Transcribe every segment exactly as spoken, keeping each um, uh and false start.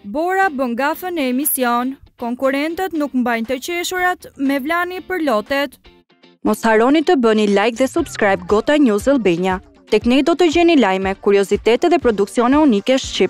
Bora bën gafën e emision, konkurrentët nuk mbajnë të qeshurat me Vlani për lotet. Mos harroni të bëni like dhe subscribe Gota News Albania. Tek ne do të gjeni lajme, kuriozitete dhe produksione unike shqip.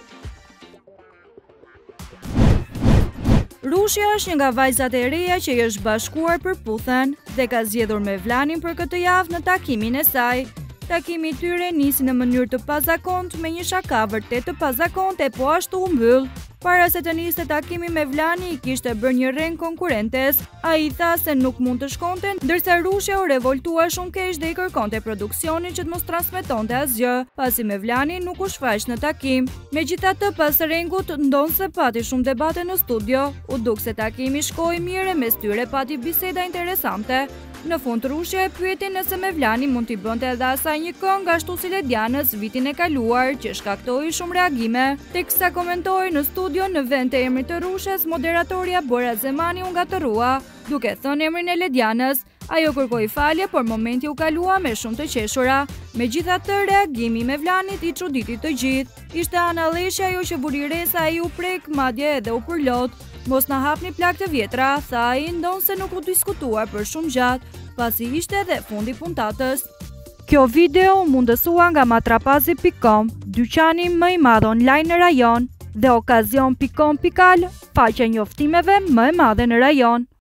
Rushja është një nga vajzat e reja që i është bashkuar për puthen dhe ka zgjedhur me Vlanin për këtë javë në takimin e saj. Takimi i tyre nisi në mënyrë të pazakontë me një shaka vërtet të pazakontë e po ashtu u mbyll. Para se të niste takimi me Vlani i kishte bërë një reng konkurrentes, ai i tha se nuk mund të shkonte, ndërsa Rushja u revoltua shumë keq dhe i kërkonte produksionin që të mos transmetonte asgjë, pasi me Vlani nuk u shfaq në takim. Megjithatë, pas rengut ndonse pati shumë debate në studio, u duk se takimi shkoi mirë e mes tyre pati biseda interesante. Në fund Rushja e pyeti nëse me Vlani mund t'i bënte edhe asaj një këngë ashtu si Ledianës vitin e kaluar, që shkaktoi shumë reagime. Teksa komentoi në studio në vend të emrit të Rushës, moderatorja Bora Zemani u ngatërua, duke thënë emrin e Ledianës. Ajo kërkoi falje, por momenti u kalua me shumë të qeshura. Megjithatë, reagimi me Vlanit i çuditi të gjithë. Ishte Ana Lleshi ajo që buri re sa ai u prek, madje edhe u përlot. Mos na hapni plak të vjetra, tha ai, ndonse nuk u diskutuar për shumë gjatë, pasi ishte edhe fundi puntatës. Kjo video u mundësua nga matrapazi pikë com, dyqani më i madh online në rajon, dhe okazion pikë com pikë al, faqja e njoftimeve më e madhe në rajon.